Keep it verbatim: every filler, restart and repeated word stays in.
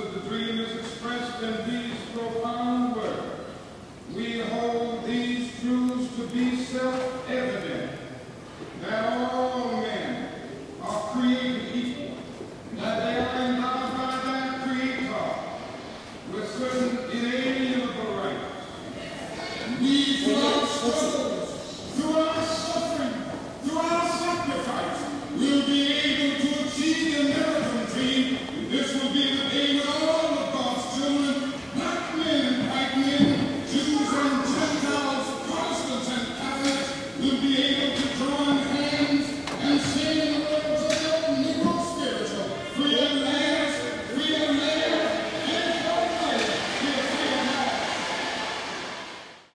of the dream is expressed in these profound words. We hold these truths to be self-evident, that all men are created equal, that they are endowed by their Creator with certain inalienable rights. We do not struggle